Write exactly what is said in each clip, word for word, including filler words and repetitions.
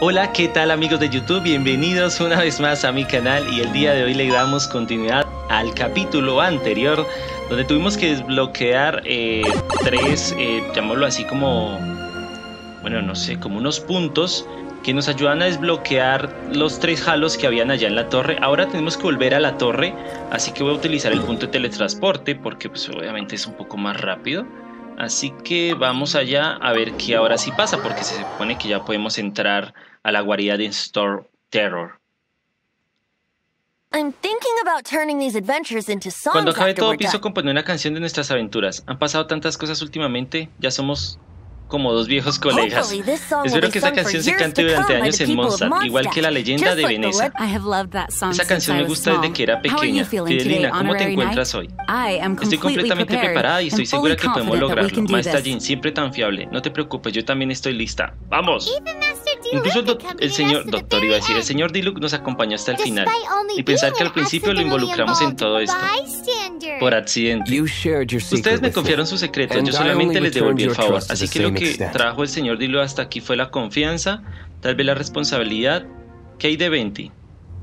Hola, ¿qué tal amigos de YouTube? Bienvenidos una vez más a mi canal y el día de hoy le damos continuidad al capítulo anterior donde tuvimos que desbloquear eh, tres, eh, llamémoslo así como, bueno, no sé, como unos puntos que nos ayudan a desbloquear los tres halos que habían allá en la torre. Ahora tenemos que volver a la torre, así que voy a utilizar el punto de teletransporte porque pues obviamente es un poco más rápido. Así que vamos allá a ver qué ahora sí pasa, porque se supone que ya podemos entrar a la guarida de Storm Terror. Cuando acabe todo pienso componer una canción de nuestras aventuras. Han pasado tantas cosas últimamente, ya somos como dos viejos colegas. Espero que esta canción se cante durante años en Mondstadt, igual que la leyenda de Veneza. Esa canción me gusta desde que era pequeña. Fidelina, ¿cómo te encuentras hoy? Estoy completamente preparada y estoy segura que podemos lograrlo. Maestra Jean, siempre tan fiable. No te preocupes, yo también estoy lista. ¡Vamos! Incluso el, el señor doctor, iba a decir, el señor Diluc nos acompañó hasta el final. Y pensar que al principio lo involucramos en todo esto. Por accidente. Ustedes me confiaron su secreto, yo solamente les devolví el favor. Así que lo que que trajo el señor Diluc hasta aquí fue la confianza, tal vez la responsabilidad. ¿Qué hay de Venti?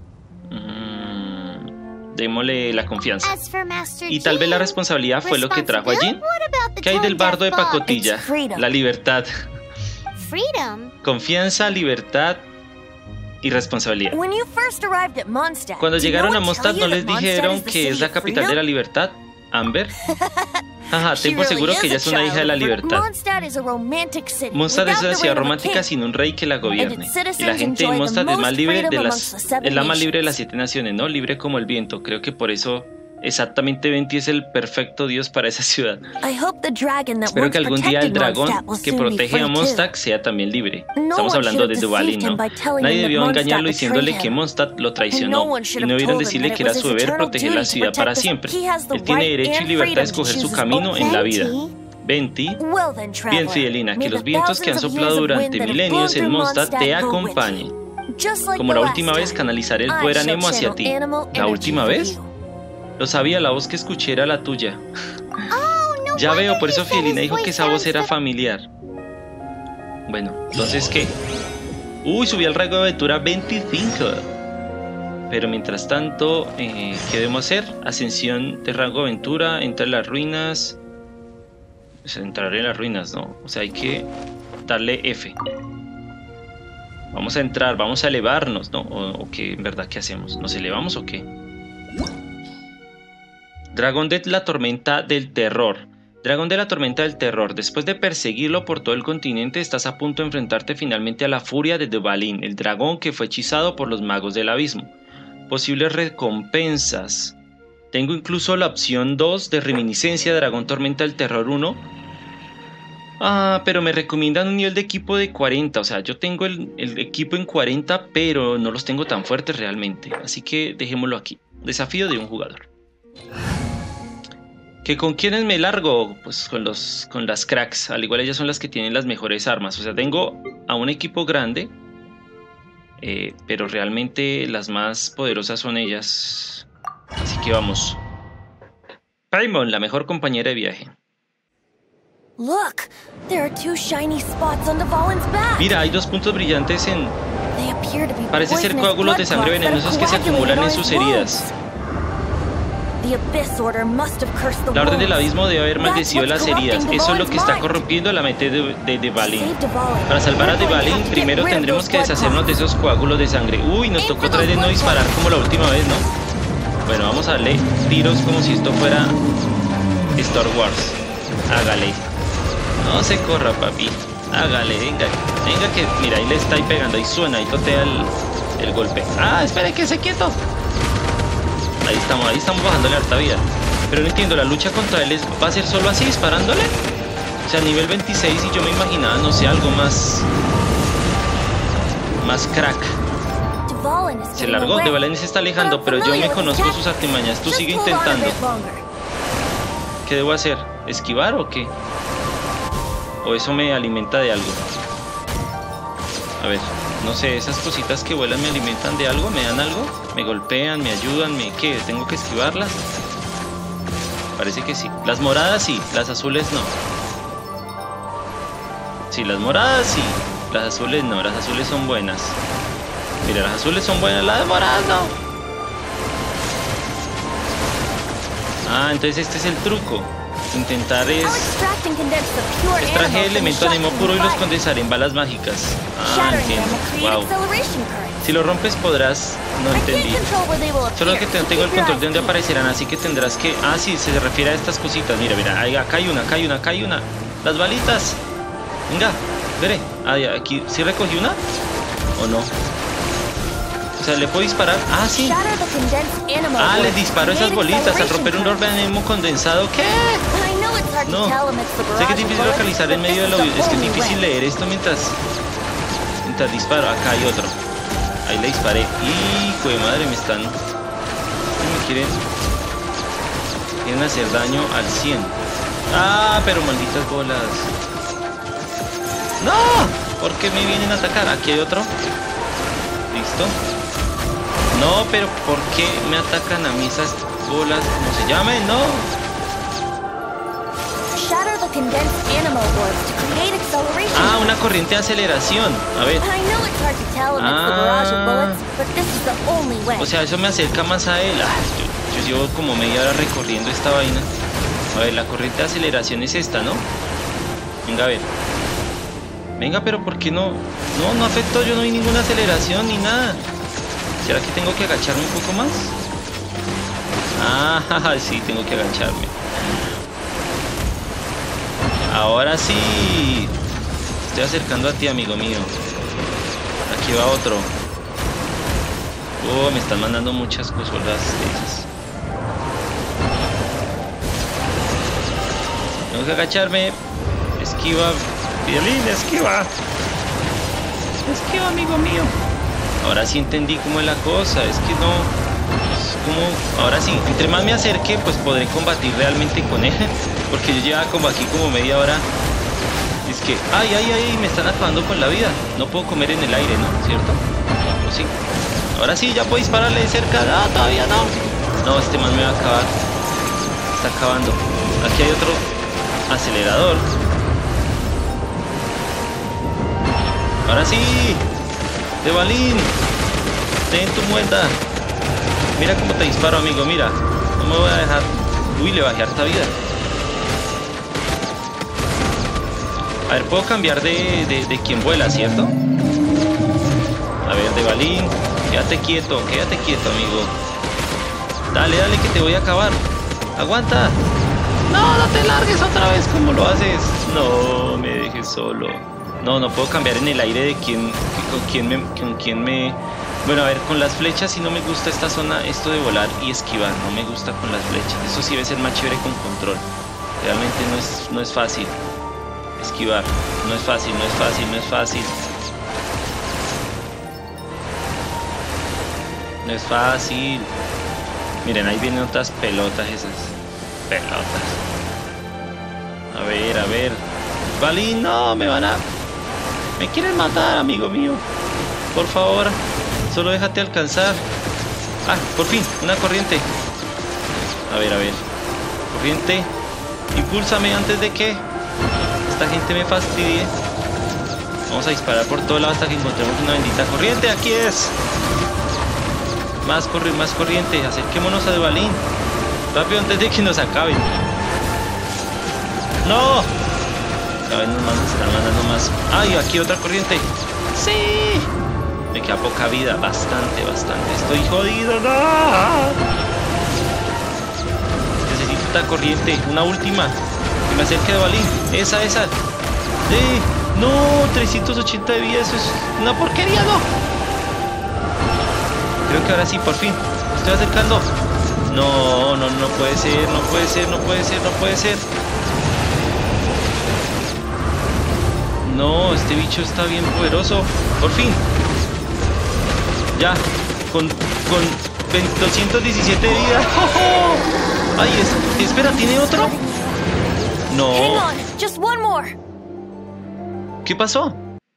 Mm, démosle la confianza. Y tal vez la responsabilidad fue lo que trajo a Jean. ¿Qué hay del bardo de pacotilla? La libertad. Confianza, libertad y responsabilidad. Cuando llegaron a Mondstadt, ¿no les dijeron que es la capital de la libertad? Amber. Ajá, ten por seguro que ella es una hija de la libertad. Mondstadt es una ciudad romántica sin un rey que la gobierne. Y la gente de Mondstadt es más libre de las, es la más libre de las siete naciones, ¿no? Libre como el viento. Creo que por eso exactamente Venti es el perfecto dios para esa ciudad. Espero que algún día el dragón que protege a Mondstadt sea también libre. Estamos hablando de Duvalin, ¿no? Nadie debió engañarlo diciéndole que Mondstadt lo traicionó. Y no debieron decirle que era su deber proteger la ciudad para siempre. Él tiene derecho y libertad de escoger su camino en la vida. Venti. Bien, Fidelina, que los vientos que han soplado durante milenios en Mondstadt te acompañen. Como la última vez, canalizaré el poder Anemo hacia ti. ¿La última vez? Lo sabía, la voz que escuché era la tuya. Ya veo, por eso Fidelina dijo que esa voz era familiar. Bueno, entonces ¿qué? Uy, subí al rango de aventura veinticinco. Pero mientras tanto, eh, ¿qué debemos hacer? Ascensión de rango de aventura, entrar en las ruinas. Pues entrar en las ruinas, ¿no? O sea, hay que darle F. Vamos a entrar, vamos a elevarnos, ¿no? ¿O, o qué, en verdad, qué hacemos? ¿Nos elevamos o qué? Dragón de la Tormenta del Terror. Dragón de la Tormenta del Terror. Después de perseguirlo por todo el continente, estás a punto de enfrentarte finalmente a la furia de Duvalin, el dragón que fue hechizado por los magos del abismo. Posibles recompensas. Tengo incluso la opción dos de reminiscencia Dragón Tormenta del Terror uno. Ah, pero me recomiendan un nivel de equipo de cuarenta. O sea, yo tengo el, el equipo en cuarenta, pero no los tengo tan fuertes realmente. Así que dejémoslo aquí. Desafío de un jugador. ¿Que con quiénes me largo? Pues con, los, con las cracks. Al igual ellas son las que tienen las mejores armas. O sea, tengo a un equipo grande. Eh, pero realmente las más poderosas son ellas. Así que vamos. Paimon, la mejor compañera de viaje. Mira, hay dos puntos brillantes en... Parece ser coágulos de sangre venenosos que se acumulan en sus heridas. La Orden del Abismo debe haber maldecido las heridas. Eso es lo que está corrompiendo la mente de, de Duvalin. Para salvar a Duvalin, primero tendremos que deshacernos de esos coágulos de sangre. Uy, nos tocó traer de no disparar como la última vez, ¿no? Bueno, vamos a darle tiros como si esto fuera Star Wars. Hágale. No se corra, papi. Hágale, venga. Venga que, mira, ahí le está ahí pegando. Ahí suena, ahí totea el, el golpe. Ah, espere, que se quieto. Ahí estamos, ahí estamos bajándole harta vida. Pero no entiendo, ¿la lucha contra él es, va a ser solo así, disparándole? O sea, nivel veintiséis y yo me imaginaba, no sé, algo más... Más crack. Se largó, Duvalin se está alejando, pero yo me conozco sus artimañas. Tú sigue intentando. ¿Qué debo hacer? ¿Esquivar o qué? ¿O eso me alimenta de algo? A ver... No sé, esas cositas que vuelan me alimentan de algo, me dan algo, me golpean, me ayudan, me ¿qué? ¿Tengo que esquivarlas? Parece que sí. Las moradas sí, las azules no. Sí, las moradas sí. Las azules no, las azules son buenas. Mira, las azules son buenas, las moradas no. Ah, entonces este es el truco. Intentar es... Extraje elemento animo puro y los condensaré en balas mágicas. Ah, entiendo. Wow. Si lo rompes podrás... No entendí. Solo que tengo el control de dónde aparecerán, así que tendrás que... Ah, sí, se refiere a estas cositas. Mira, mira, ahí, acá hay una, acá hay una, acá hay una. Las balitas. Venga, veré. Ah, aquí, ¿sí recogí una? ¿O no? O sea, ¿le puedo disparar? Ah, sí. Ah, le disparo esas bolitas al romper un orbe animo condensado. ¿Qué? No. Sé que es difícil localizar en medio del audio. Es que es difícil leer esto mientras... Mientras disparo. Acá hay otro. Ahí le disparé. Y, pues madre, me están... Me quieren... Quieren hacer daño al cien. Ah, pero malditas bolas. ¡No! ¿Por qué me vienen a atacar? Aquí hay otro. Listo. No, pero ¿por qué me atacan a mí esas bolas? ¿Cómo se llaman? No. Ah, una corriente de aceleración. A ver. Ah. O sea, eso me acerca más a él. Ah, yo, yo llevo como media hora recorriendo esta vaina. A ver, la corriente de aceleración es esta, ¿no? Venga, a ver. Venga, pero ¿por qué no? No, no afectó, yo no vi ninguna aceleración ni nada. ¿Será que tengo que agacharme un poco más? Ah, sí, tengo que agacharme. Ahora sí. Estoy acercando a ti, amigo mío. Aquí va otro. Oh, me están mandando muchas consolas de esas. Tengo que agacharme. Esquiva. Violín, esquiva. Esquiva, amigo mío. Ahora sí entendí cómo es la cosa. Es que no... Es como... Ahora sí, entre más me acerque, pues podré combatir realmente con él. Porque yo llevaba como aquí como media hora. Es que... Ay, ay, ay, me están acabando con la vida. No puedo comer en el aire, ¿no? ¿Cierto? Pues sí. Ahora sí, ya puedo dispararle de cerca. No, todavía no. No, este man me va a acabar. Está acabando. Aquí hay otro acelerador. Ahora sí. De balín. Ten tu muerda. Mira cómo te disparo, amigo, mira. No me voy a dejar. Uy, le bajé harta vida. A ver, puedo cambiar de, de, de quien vuela, ¿cierto? A ver, de balín. Quédate quieto, quédate quieto, amigo. Dale, dale, que te voy a acabar. Aguanta. No, no te largues otra vez. ¿Cómo lo haces? No, me dejes solo. No, no puedo cambiar en el aire de quién, con quién me, con quién me... Bueno, a ver, con las flechas sí no me gusta esta zona, esto de volar y esquivar, no me gusta con las flechas. Eso sí debe ser más chévere con control. Realmente no es, no es fácil. Esquivar, no es fácil, no es fácil, no es fácil. No es fácil. Miren, ahí vienen otras pelotas esas. Pelotas. A ver, a ver. Balín, no, me van a... Me quieren matar, amigo mío. Por favor, solo déjate alcanzar. Ah, por fin, una corriente. A ver, a ver. Corriente. Impúlsame antes de que esta gente me fastidie. Vamos a disparar por todo lado hasta que encontremos una bendita corriente. Aquí es. Más corre, más corriente. Acerquémonos a Balín. Rápido antes de que nos acaben. ¡No! Cada vez nos están mandando más. ¡Ay, aquí otra corriente! ¡Sí! Me queda poca vida. Bastante, bastante. Estoy jodido. ¡No! Necesito esta corriente. Una última. Que me acerque de Balín. Esa, esa. ¡Sí! ¡No! trescientos ochenta de vida. Eso es una porquería, ¿no? Creo que ahora sí, por fin. Me estoy acercando. No, no, no puede ser. No puede ser, no puede ser, no puede ser. No, este bicho está bien poderoso. Por fin. Ya. Con, con doscientos diecisiete de vida. ¡Oh! Ay, es, espera, ¿tiene otro? No. ¿Qué pasó?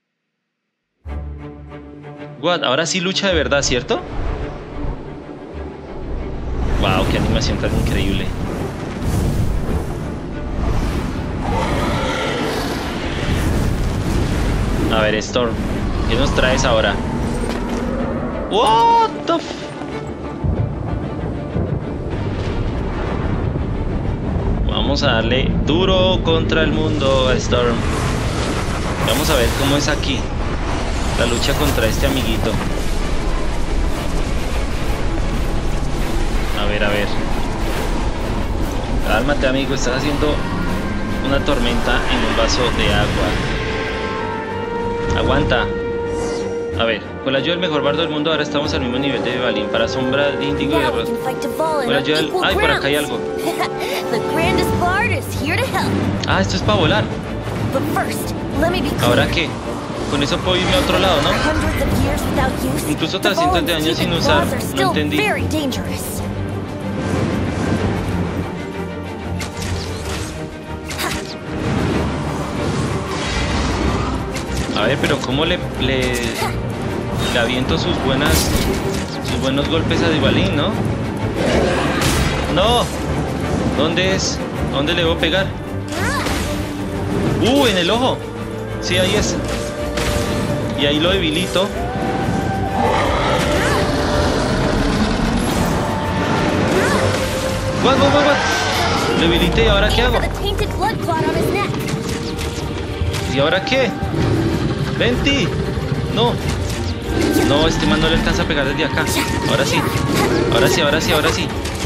What? Ahora sí lucha de verdad, ¿cierto? Wow, qué animación tan increíble. A ver, Storm, ¿qué nos traes ahora? What the f... Vamos a darle duro contra el mundo a Storm. Vamos a ver cómo es aquí la lucha contra este amiguito. A ver, a ver. Cálmate, amigo, estás haciendo una tormenta en un vaso de agua. Aguanta. A ver, con la ayuda del mejor bardo del mundo ahora estamos al mismo nivel de Balin. Para sombra de Índigo y Arroz. Con la ayuda del... Ay, por acá hay algo. Ah, esto es para volar. ¿Ahora qué? Con eso puedo irme a otro lado, ¿no? Incluso tras cientos de años sin usar, no entendí. A ver, pero ¿cómo le, le, le aviento sus buenas, sus buenos golpes a Duvalin, no? ¡No! ¿Dónde es? ¿Dónde le debo pegar? ¡Uh! En el ojo. Sí, ahí es. Y ahí lo debilito. What, what, what, what? Lo debilité, ¿y ahora qué hago? ¿Y ahora qué? ¡Venti! No. No, este man no le alcanza a pegar desde acá. Ahora sí. Ahora sí, ahora sí, ahora sí.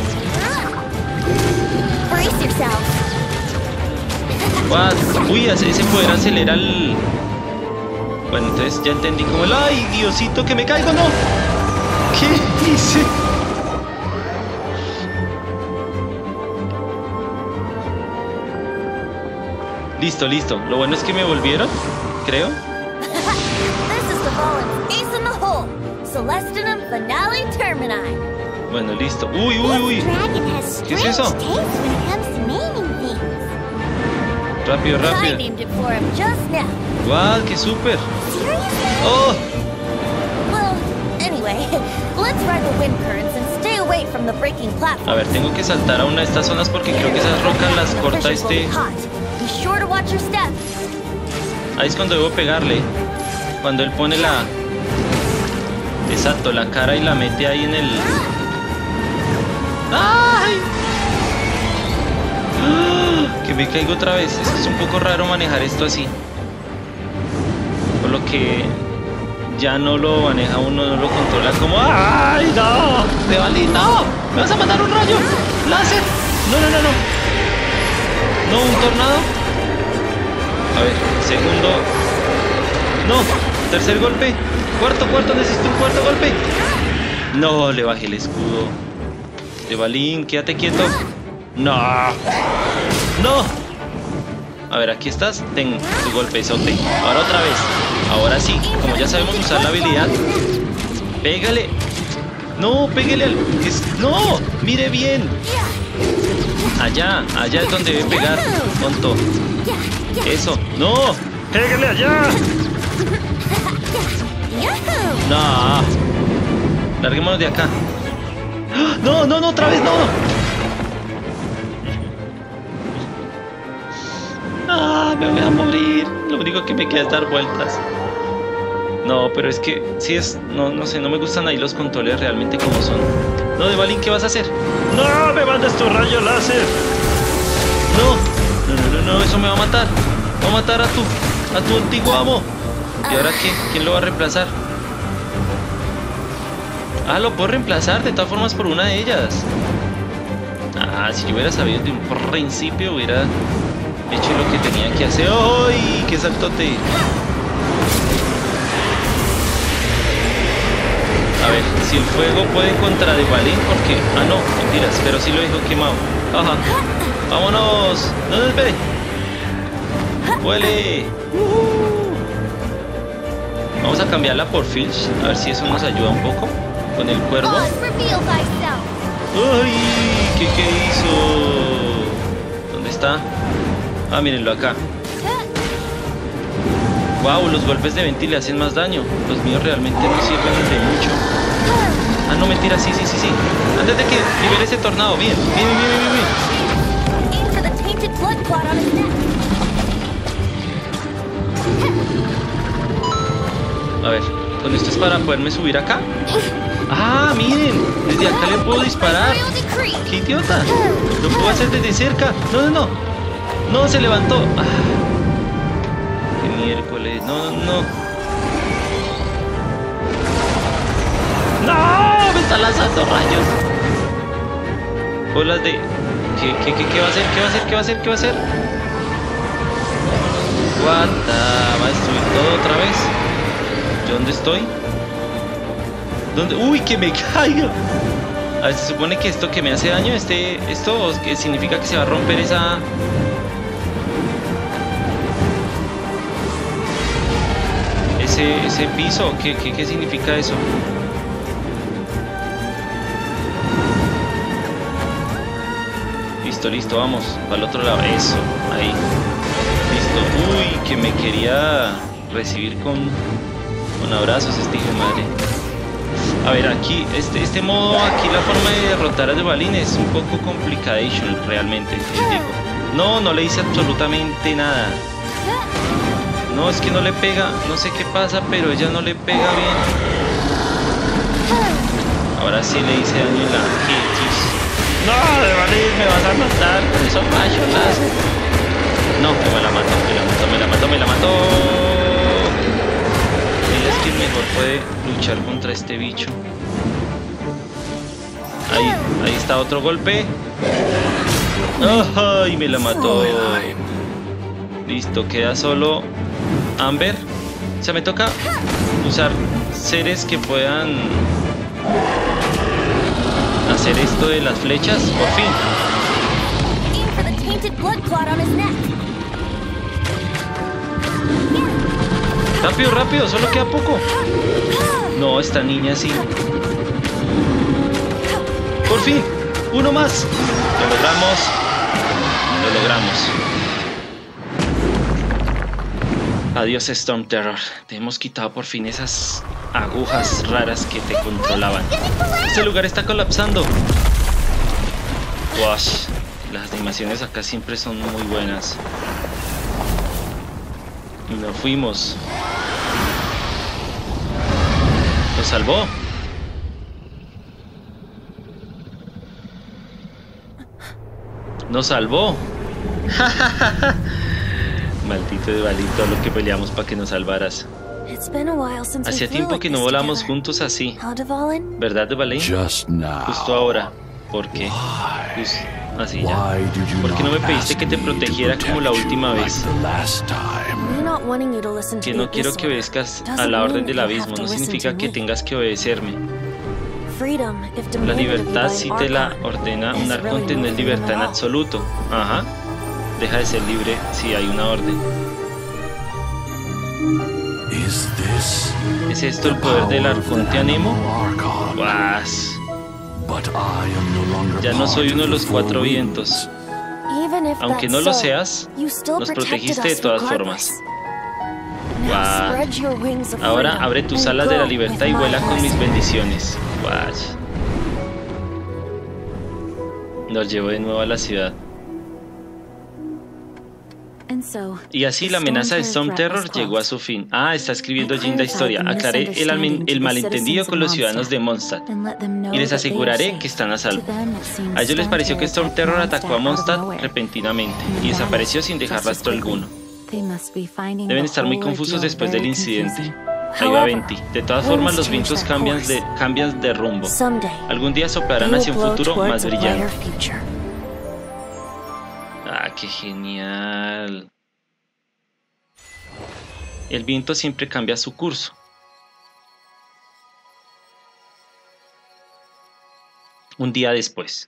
What? Uy, ese poder acelera el... Bueno, entonces ya entendí como el... ¡Ay, Diosito, que me caigo! ¡No! ¿Qué hice? Listo, listo. Lo bueno es que me volvieron, creo. Bueno, listo. Uy, uy, uy. ¿Qué es eso? Rápido, rápido. Wow, qué súper. Oh. A ver, tengo que saltar a una de estas zonas porque creo que esas rocas las corta este. Ahí es cuando debo pegarle. Cuando él pone la... Exacto, la cara y la mete ahí en el... ¡Ay! ¡Ah! Que me caigo otra vez. Es que es un poco raro manejar esto así. Por lo que ya no lo maneja uno, no lo controla como... ¡Ay, no! ¡Duvalin, no! ¡Me vas a mandar un rayo! ¡Láser! No, no, no, no. ¿No, un tornado? A ver, segundo. No, tercer golpe. Cuarto, cuarto, necesito un cuarto golpe. No, le bajé el escudo. Duvalin, quédate quieto. No. No. A ver, aquí estás. Ten tu golpezote. Ahora otra vez. Ahora sí, como ya sabemos usar la habilidad. Pégale. No, pégale al... No, mire bien. Allá, allá es donde debe pegar, tonto. Eso, no. Pégale allá. No. Larguémonos de acá. No, no, no, otra vez no. Ah, me voy a morir. Lo único que me queda es dar vueltas. No, pero es que si es, no, no sé, no me gustan ahí los controles realmente como son. No, Duvalin, ¿qué vas a hacer? No, me mandas tu rayo láser. No, no, no, no, no, eso me va a matar. Va a matar a tu, a tu antiguo amo. ¿Y ahora qué? ¿Quién lo va a reemplazar? Ah, lo puedo reemplazar de todas formas por una de ellas. Ah, si yo hubiera sabido de un principio hubiera hecho lo que tenía que hacer. ¡Ay! ¡Qué saltote! A ver, si el fuego puede contra Duvalin, porque... Ah, no, mentiras, pero sí lo dejo quemado. Ajá. ¡Vámonos! No, no, espere. ¡Huele! Uh-huh. Vamos a cambiarla por Filch, a ver si eso nos ayuda un poco con el cuervo. ¡Ay! ¿Qué, qué hizo? ¿Dónde está? Ah, mírenlo acá. Wow, los golpes de Venti le hacen más daño. Los míos realmente no sirven de mucho. Ah, no, mentira, sí, sí, sí, sí. Antes de que libere ese tornado, bien, bien, bien, bien, bien. A ver, con esto es para poderme subir acá. ¡Ah, miren! Desde acá le puedo disparar. ¡Qué idiota! Lo puedo hacer desde cerca. No, no, no. No, se levantó. Ah, ¡qué miércoles! No, no, no. ¡No! ¡Me está lanzando rayos! Bolas de... ¿Qué, qué, qué, qué va a hacer? ¿Qué va a hacer? ¿Qué va a hacer? ¿Qué va a hacer? What the... ¿Va a destruir todo otra vez? ¿Yo dónde estoy? ¿Dónde? ¡Uy, que me caiga! A ver, se supone que esto que me hace daño, este... Esto que significa que se va a romper esa... Ese, ese piso. ¿Qué, qué, qué significa eso? Listo, listo, vamos. Para el otro lado. Eso, ahí. Listo. Uy, que me quería recibir con, con abrazos este hijo de madre. A ver, aquí, este, este modo, aquí la forma de derrotar a Duvalin es un poco complicadation, realmente, les digo. No, no le hice absolutamente nada. No, es que no le pega, no sé qué pasa, pero ella no le pega bien. Ahora sí le hice daño en la... No, Duvalin, me vas a matar con esos rayos. No, me la mató, me la mató, me la mató, me la mató. Ella es quien mejor puede luchar contra este bicho. Ahí, ahí está otro golpe. ¡Ay! Me la mató. Listo, queda solo Amber. O sea, me toca usar seres que puedan hacer esto de las flechas, por fin. Rápido, rápido, solo queda poco. No, esta niña sí. Por fin, uno más. Lo logramos. Lo logramos. Adiós, Storm Terror. Te hemos quitado por fin esas agujas raras que te controlaban. Este lugar está colapsando. Wash. Las animaciones acá siempre son muy buenas. Y nos fuimos. Nos salvó. Nos salvó. Maldito Duvalin, todo lo que peleamos para que nos salvaras. Hacía tiempo que no volamos juntos así, ¿verdad, Duvalin? Justo ahora. ¿Por qué? Just así ya. ¿Por qué no me pediste que te protegiera como la última vez? Que no quiero que obedezcas a la orden del abismo no significa que tengas que obedecerme. La libertad, si te la ordena un arconte, no es libertad en absoluto. Ajá. Deja de ser libre si hay una orden. ¿Es esto el poder del arconte Anemo? ¡Guas! Ya no soy uno de los cuatro vientos. Aunque no lo seas, nos protegiste de todas formas. ¡Guau! Ahora abre tus alas de la libertad y vuela con mis bendiciones. ¡Guau! Nos llevó de nuevo a la ciudad. Y así la amenaza de Storm Terror llegó a su fin. Ah, está escribiendo Jin la historia. Aclaré el, el malentendido con los ciudadanos de Mondstadt y les aseguraré que están a salvo. A ellos les pareció que Storm Terror atacó a Mondstadt repentinamente y desapareció sin dejar rastro alguno. Deben estar muy confusos después del incidente. Ahí va Venti. De todas formas, los vientos cambian de, cambian de rumbo. Algún día soplarán hacia un futuro más brillante. Ah, qué genial. El viento siempre cambia su curso. Un día después.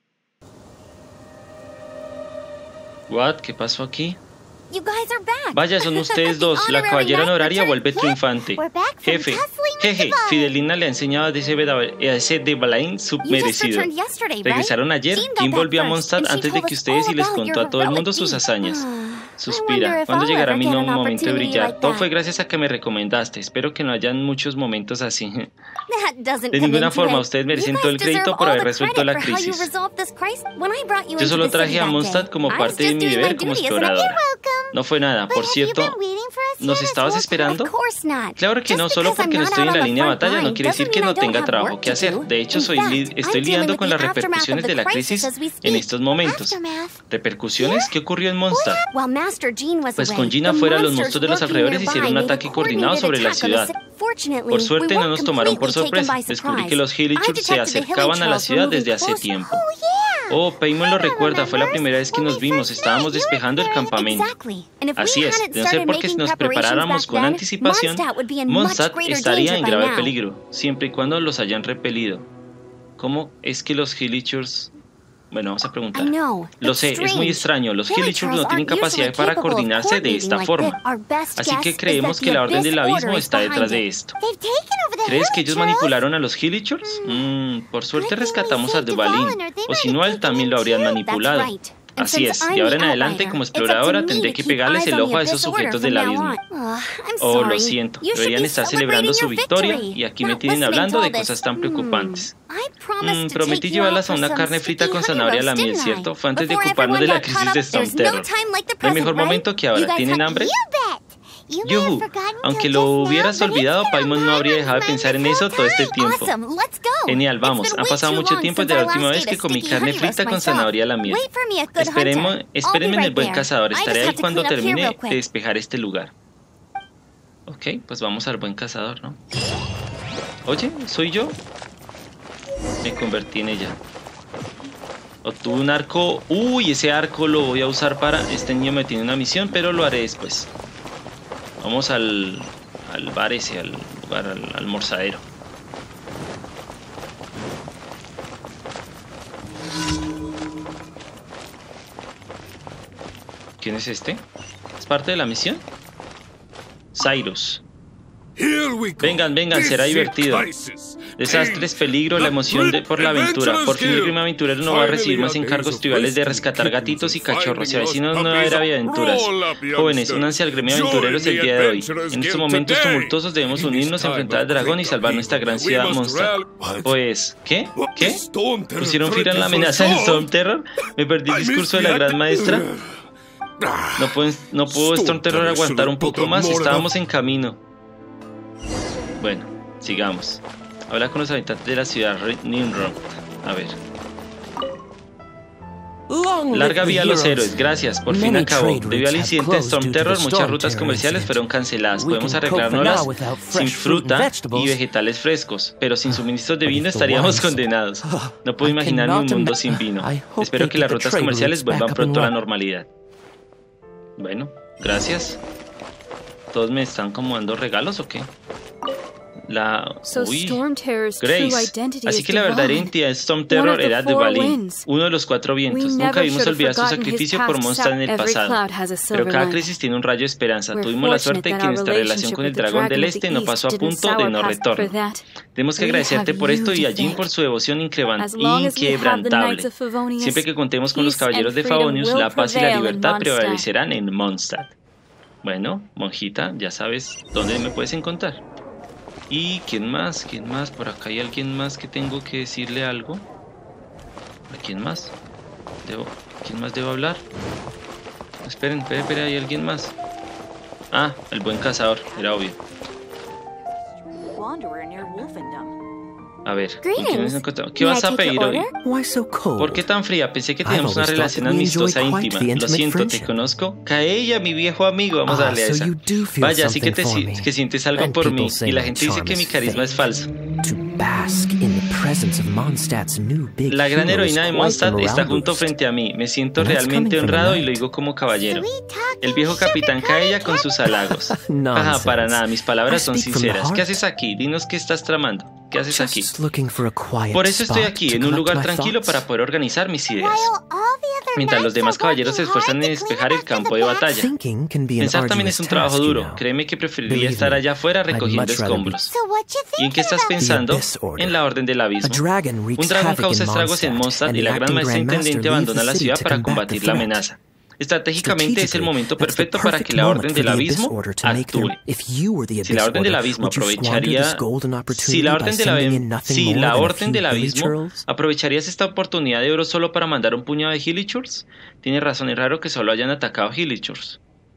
What? ¿Qué pasó aquí? Vaya, son ustedes dos. La caballera honoraria vuelve triunfante. Jefe, jeje, Fidelina le ha enseñado a ese Duvalin submerecido. Regresaron ayer. Jin volvió a Mondstadt antes de que ustedes y les contó a todo el mundo sus hazañas. Suspira. ¿Cuándo llegará mi nuevo momento de brillar? Todo fue gracias a que me recomendaste. Espero que no hayan muchos momentos así. De ninguna forma, ustedes merecen todo el crédito por haber resuelto la crisis. Yo solo traje a Mondstadt como parte de mi deber como exploradora. No fue nada. Por cierto, ¿nos estabas esperando? Claro que no, solo porque no estoy en la línea de batalla no quiere decir que no tenga trabajo que hacer. De hecho, soy li estoy lidiando con las repercusiones de la crisis en estos momentos. ¿Repercusiones? ¿Qué ocurrió en Mondstadt? Pues con Gina afuera, los monstruos de los alrededores hicieron un ataque coordinado sobre la ciudad. Por suerte no nos tomaron por sorpresa. Descubrí que los Hilichurls se acercaban a la ciudad desde hace tiempo. Oh, Paimon lo recuerda, fue la primera vez que nos vimos, estábamos despejando el campamento. Así es, de no ser porque si nos preparáramos con anticipación, Mondstadt estaría en grave peligro, siempre y cuando los hayan repelido. ¿Cómo es que los Hilichurls...? Bueno, vamos a preguntar. Lo sé, es muy extraño. Los Hilichurls no tienen capacidad para coordinarse de esta forma. Así que creemos que la Orden del Abismo está detrás de esto. ¿Crees que ellos manipularon a los Hilichurls? Mm, por suerte rescatamos a Dvalin. O si no, a él también lo habrían manipulado. Así es, y ahora en adelante, como exploradora, tendré que pegarles el ojo a esos sujetos del abismo. Oh, lo siento, deberían estar celebrando su victoria y aquí me tienen hablando de cosas tan preocupantes. Mm, prometí llevarlas a una carne frita con zanahoria a la miel, ¿cierto? Fue antes de ocuparnos de la crisis de Storm Terror. ¿No hay mejor momento que ahora? ¿Tienen hambre? Yuhu, aunque lo hubieras olvidado, Paimon no habría dejado de pensar en eso todo este tiempo. Genial, vamos. Ha pasado mucho tiempo desde la última vez que comí carne frita con zanahoria a la miel. Esperemos, espérenme en el Buen Cazador. Estaré ahí cuando termine de despejar este lugar. Ok, pues vamos al Buen Cazador, ¿no? Oye, ¿soy yo? Me convertí en ella. Obtuve un arco. Uy, ese arco lo voy a usar para... Este niño me tiene una misión, pero lo haré después. Vamos al, al bar ese, al lugar, al almorzadero. ¿Quién es este? ¿Es parte de la misión? Cyrus. Vengan, vengan, será divertido. Desastres, peligro, la emoción de, por la aventura. Por fin el primer aventurero no va a recibir más encargos tribales de rescatar gatitos y cachorros. Y avecinan una nueva era de aventuras. Jóvenes, únanse al gremio de aventureros el día de hoy. En estos momentos tumultuosos debemos unirnos, enfrentar al dragón y salvar nuestra gran ciudad Mondstadt. Pues, ¿qué? ¿Qué? ¿Pusieron fin a la amenaza de Storm Terror? ¿Me perdí el discurso de la gran maestra? No puedo, no puedo Storm Terror aguantar un poco más, estábamos en camino. Bueno, sigamos. Habla con los habitantes de la ciudad Nimrod. A ver. Larga vida a los héroes, gracias, por fin acabó. Debido al incidente de Storm Terror, muchas rutas comerciales fueron canceladas. Podemos arreglárnoslas sin fruta y vegetales frescos, pero sin suministros de vino estaríamos condenados. No puedo imaginarme un mundo sin vino. Espero que las rutas comerciales vuelvan pronto a la normalidad. Bueno, gracias. ¿Todos me están como dando regalos o qué? La... Uy, Grace. Así que la verdadera identidad de Storm Terror era Dvalin, uno de los cuatro vientos. Nunca vimos olvidar su sacrificio por Mondstadt en el pasado. Pero cada crisis tiene un rayo de esperanza. Tuvimos la suerte de que nuestra relación con el Dragón del Este no pasó a punto de no retorno. Tenemos que agradecerte por esto y a Jean por su devoción inquebrantable. Siempre que contemos con los caballeros de Favonius, la paz y la libertad prevalecerán en Mondstadt. Bueno, monjita, ya sabes dónde me puedes encontrar. ¿Y quién más? ¿Quién más? Por acá hay alguien más que tengo que decirle algo. ¿A quién más? ¿Debo... ¿Quién más debo hablar? Esperen, esperen, esperen, hay alguien más. Ah, el Buen Cazador, era obvio. A ver, ¿con quién nos encontramos? ¿Qué vas a pedir hoy? ¿Por qué tan fría? Pensé que teníamos una relación amistosa íntima. Lo siento, ¿te conozco? Kaeya, mi viejo amigo, vamos a darle a esa. Vaya, así que, te, que sientes algo por mí. Y la gente dice que mi carisma es falso. La gran heroína de Mondstadt está junto frente a mí. Me siento realmente honrado y lo digo como caballero. El viejo capitán Kaeya con sus halagos. Ajá, para nada, mis palabras son sinceras. ¿Qué haces aquí? Dinos qué estás tramando. ¿Qué haces aquí? Por eso estoy aquí, en un lugar tranquilo para poder organizar mis ideas. Mientras los demás caballeros se esfuerzan en despejar el campo de batalla. Pensar también es un trabajo duro. Créeme que preferiría estar allá afuera recogiendo escombros. ¿Y en qué estás pensando? En la Orden del Abismo. Un dragón causa estragos en Mondstadt y la gran maestra intendente abandona la ciudad para combatir la amenaza. Estratégicamente es el momento perfecto para que la Orden del Abismo actúe. Si la Orden del Abismo aprovecharía, si la Orden del Abismo, si la Orden del Abismo aprovecharías esta oportunidad de oro solo para mandar un puñado de Hilichurls, tiene razón, es raro que solo hayan atacado Hilichurls.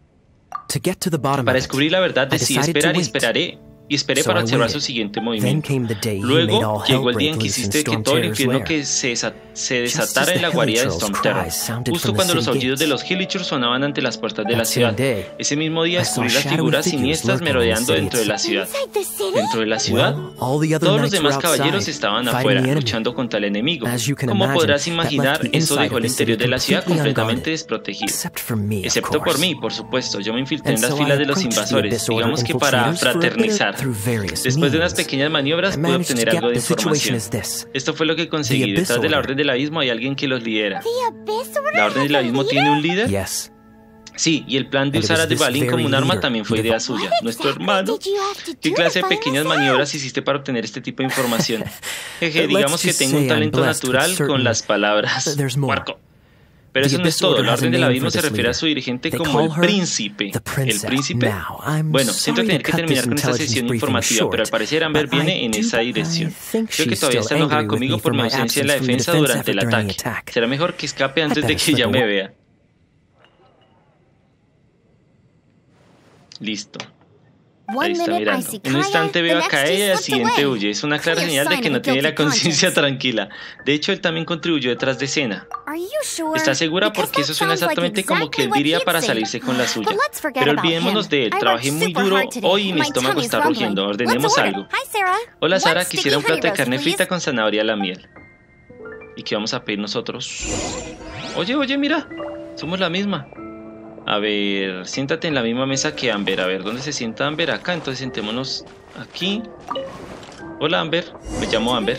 Para descubrir la verdad decidí esperar y esperaré. Y esperé para observar su siguiente movimiento. Luego llegó el día en que hiciste que todo el infierno que se, se desatara en la guarida de Storm Terror, justo cuando los aullidos de los Hilichurls sonaban ante las puertas de la ciudad. Ese mismo día descubrí las figuras siniestras merodeando dentro de la ciudad. ¿Dentro de la ciudad? Todos los demás caballeros estaban afuera, luchando contra el enemigo. Como podrás imaginar, eso dejó el interior de la ciudad completamente desprotegido. Excepto por mí, por supuesto. Yo me infiltré en las filas de los invasores, digamos que para fraternizar. Después de unas pequeñas maniobras pude obtener algo de información. Esto fue lo que conseguí. Detrás de la Orden del Abismo hay alguien que los lidera. ¿La Orden del Abismo tiene un líder? Sí, y el plan de usar a Devalin como un arma también fue idea suya. Nuestro hermano. ¿Qué clase de pequeñas maniobras hiciste para obtener este tipo de información? Jeje, digamos que tengo un talento natural con las palabras. Marco. Pero eso no es todo. La Orden del Abismo se refiere a su dirigente como el príncipe. ¿El príncipe? Bueno, siento tener que terminar con esta sesión informativa, pero al parecer Amber viene en esa dirección. Creo que todavía está enojada conmigo por mi ausencia en la defensa durante el ataque. Será mejor que escape antes de que ella me vea. Listo. Ahí está mirando. En un instante veo a Kaeya y al siguiente huye. Es una clara señal de que no tiene la conciencia tranquila. De hecho, él también contribuyó detrás de escena. ¿Estás segura? Porque eso suena exactamente como que él diría para salirse con la suya. Pero olvidémonos de él. Trabajé muy duro hoy y mi estómago está rugiendo. Ordenemos algo. Hola, Sara. Quisiera un plato de carne frita con zanahoria a la miel. ¿Y qué vamos a pedir nosotros? Oye, oye, mira. Somos la misma. A ver, siéntate en la misma mesa que Amber. A ver, ¿dónde se sienta Amber? Acá, entonces sentémonos aquí. Hola, Amber. Me llamo Amber.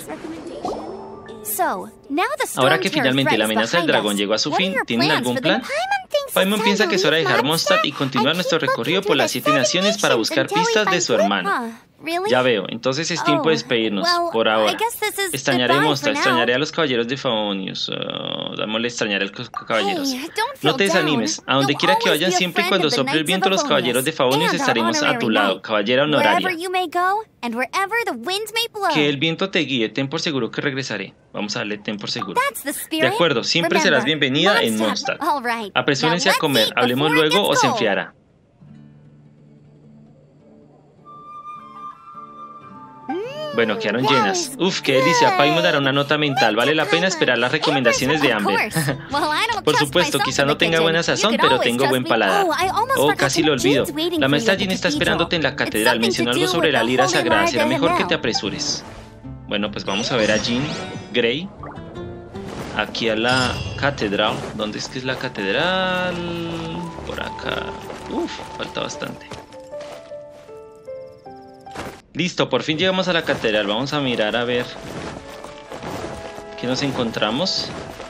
Ahora que finalmente la amenaza del dragón llegó a su fin, ¿tienen algún plan? Paimon piensa que es hora de dejar Mondstadt y continuar nuestro recorrido por las siete naciones para buscar pistas de su hermano. Ya veo, entonces es tiempo de despedirnos, por ahora. Extrañaré Mondstadt, extrañaré a los caballeros de Favonius. Uh, Dámosle extrañaré a los caballeros. No te desanimes, a donde quiera que vayan, siempre y cuando sople el viento, los caballeros de Favonius estaremos a tu lado, caballera honoraria. Que el viento te guíe, ten por seguro que regresaré. Vamos a darle ten por seguro. De acuerdo, siempre serás bienvenida en Mondstadt. Apresúrense a comer, hablemos luego o se enfriará. Bueno, quedaron llenas. Uf, qué delicia. Paimon dará una nota mental. Vale la pena esperar las recomendaciones de Amber. Por supuesto, quizá no tenga buena sazón, pero tengo buen paladar. Oh, casi lo olvido. La maestra Jean está esperándote en la catedral. Mencionó algo sobre la lira sagrada. Será mejor que te apresures. Bueno, pues vamos a ver a Jean Grey. Aquí a la catedral. ¿Dónde es que es la catedral? Por acá. Uf, falta bastante. Listo, por fin llegamos a la catedral. Vamos a mirar a ver qué nos encontramos.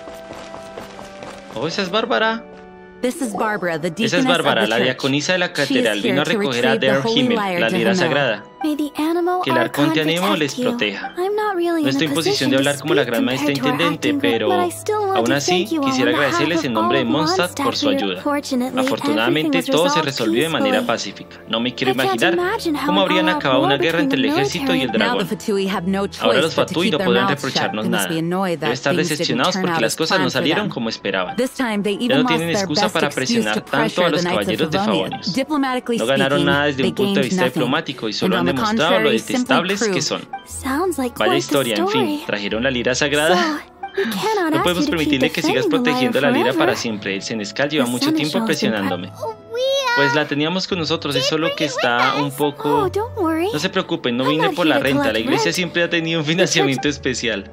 Oh, esa es Bárbara. Esa es Bárbara, la diaconisa de la catedral. Vino a recoger a Der Himmel, la lira sagrada. Que el arconte Anemo les proteja. No estoy en posición de hablar como la gran maestra intendente, pero aún así quisiera agradecerles en nombre de Mondstadt por su ayuda. Afortunadamente todo se resolvió de manera pacífica. No me quiero imaginar cómo habrían acabado una guerra entre el ejército y el dragón. Ahora los Fatui no podrán reprocharnos nada. Deben estar decepcionados porque las cosas no salieron como esperaban. Ya no tienen excusa para presionar tanto a los caballeros de Favonius. No ganaron nada desde un punto de vista diplomático y solo han demostrado lo detestables que son. Vaya historia, en fin, trajeron la lira sagrada. No podemos permitirle que sigas protegiendo la lira para siempre. El Senescal lleva mucho tiempo presionándome. Pues la teníamos con nosotros, es solo que está un poco... No se preocupen, no vine por la renta. La iglesia siempre ha tenido un financiamiento especial.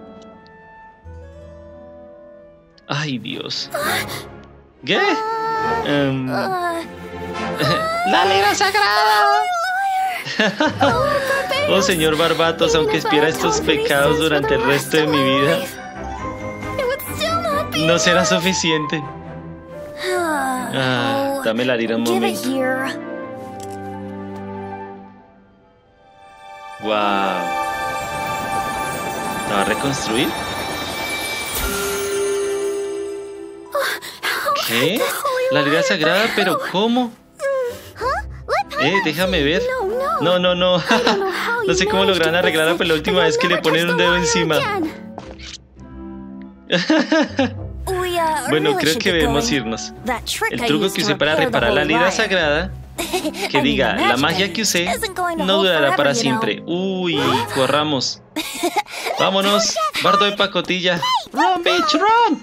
Ay, Dios. ¿Qué? Um... ¡La lira sagrada! Oh, señor Barbatos, aunque espiara estos pecados durante el resto de mi vida, no será suficiente. Ah, dame la lira un momento. Wow. ¿La va a reconstruir? ¿Qué? La lira sagrada, pero ¿cómo? Eh, déjame ver. No, no, no. No sé cómo lograron arreglarla, pero la última vez que le ponen un dedo encima. Bueno, creo que debemos irnos. El truco que usé para reparar la lira sagrada, que diga, la magia que usé no durará para siempre. Uy, corramos. Vámonos, bardo de pacotilla. Run, bitch, run.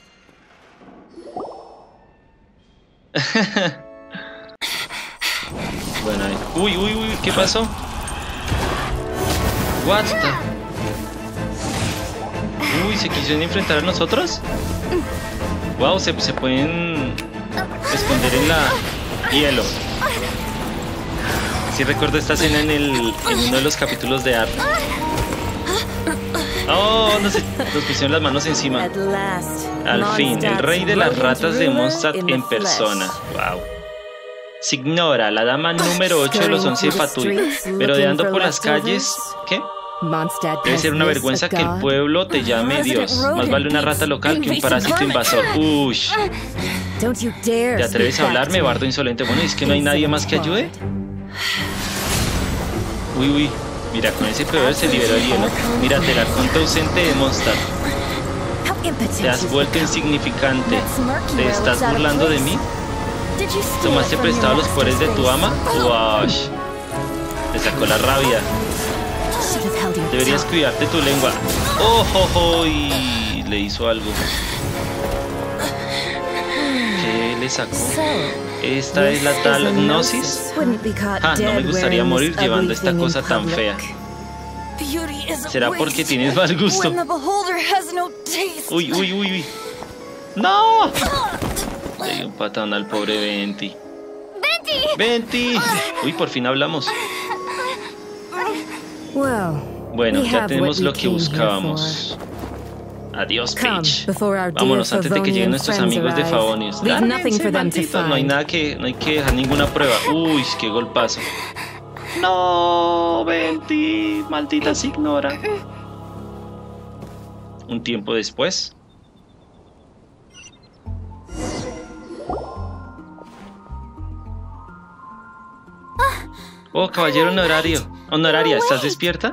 Bueno, ahí. Uy, uy, uy, ¿qué pasó? What the... Uy, ¿se quisieron enfrentar a nosotros? Wow, se, se pueden esconder en la hielo. Sí recuerdo esta escena en, el, en uno de los capítulos de Art. Oh, nos, nos pusieron las manos encima. Al fin, el rey de las ratas de Mondstadt en persona. Wow. Signora, la dama número ocho de los once de Fatui, merodeando por las calles. ¿Qué? Debe ser una vergüenza que el pueblo te llame Dios. Más vale una rata local que un parásito invasor. Ush. ¿Te atreves a hablarme, bardo insolente? Bueno, ¿es que no hay nadie más que ayude? Uy, uy. Mira, con ese poder se liberó el hielo. Mírate, el arconte ausente de Mondstadt. Te has vuelto insignificante. ¿Te estás burlando de mí? ¿Tomaste prestado los poderes de tu ama? Wash. Te sacó la rabia. Deberías cuidarte tu lengua. ¡Oh, oh, oh! Y le hizo algo. ¿Qué le sacó? ¿Esta es la tal Gnosis? Ah, no me gustaría morir llevando esta cosa tan fea. ¿Será porque tienes mal gusto? Uy, uy, uy, uy. ¡No! Le dio un patón al pobre Venti. ¡Venti! Uy, por fin hablamos. Bueno, ya tenemos lo que buscábamos. Adiós, Peach. Vámonos antes de que lleguen nuestros amigos de Favonius. Lárguense, malditos. No hay nada que... No hay que dejar ninguna prueba. Uy, qué golpazo. No, Venti. Maldita Signora. Un tiempo después. Oh, caballero honorario. Honoraria, ¿estás despierta?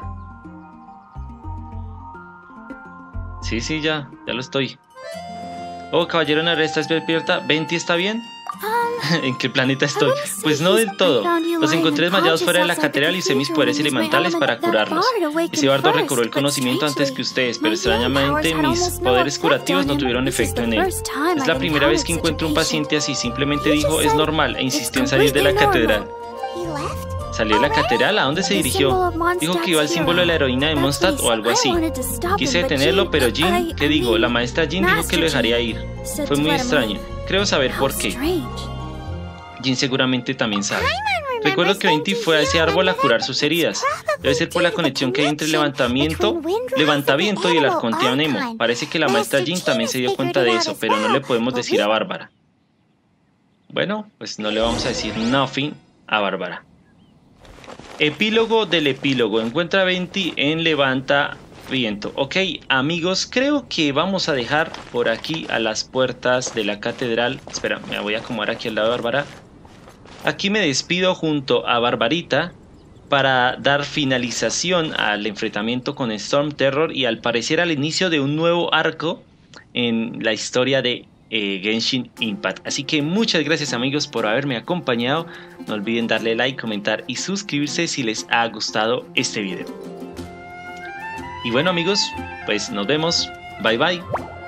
Sí, sí, ya, ya lo estoy. Oh, caballero honorario, ¿estás despierta? ¿Venti está bien? ¿En qué planeta estoy? Pues no del todo. Los encontré desmayados fuera de la catedral y usé mis poderes elementales para curarlos. Ese bardo recobró el conocimiento antes que ustedes, pero extrañamente mis poderes curativos no tuvieron efecto en él. Es la primera vez que encuentro un paciente así. Simplemente dijo, es normal, e insistió en salir de la catedral. ¿Salió de la catedral? ¿A dónde se dirigió? Dijo que iba al símbolo de la heroína de Mondstadt o algo así. Quise detenerlo, pero Jean, ¿qué digo? La maestra Jean dijo que lo dejaría ir. Fue muy extraño. Creo saber por qué. Jean seguramente también sabe. Recuerdo que Venti fue a ese árbol a curar sus heridas. Debe ser por la conexión que hay entre el levantamiento, levantamiento y el arconte Anemo. Parece que la maestra Jean también se dio cuenta de eso, pero no le podemos decir a Bárbara. Bueno, pues no le vamos a decir nothing a Bárbara. Epílogo del epílogo. Encuentra a Venti en Levanta Viento. Ok, amigos, creo que vamos a dejar por aquí a las puertas de la catedral. Espera, me voy a acomodar aquí al lado de Bárbara. Aquí me despido junto a Barbarita para dar finalización al enfrentamiento con Storm Terror y al parecer al inicio de un nuevo arco en la historia de Eh, Genshin Impact. Así que muchas gracias, amigos, por haberme acompañado. No olviden darle like, comentar y suscribirse si les ha gustado este video. Y bueno, amigos, pues nos vemos. Bye bye.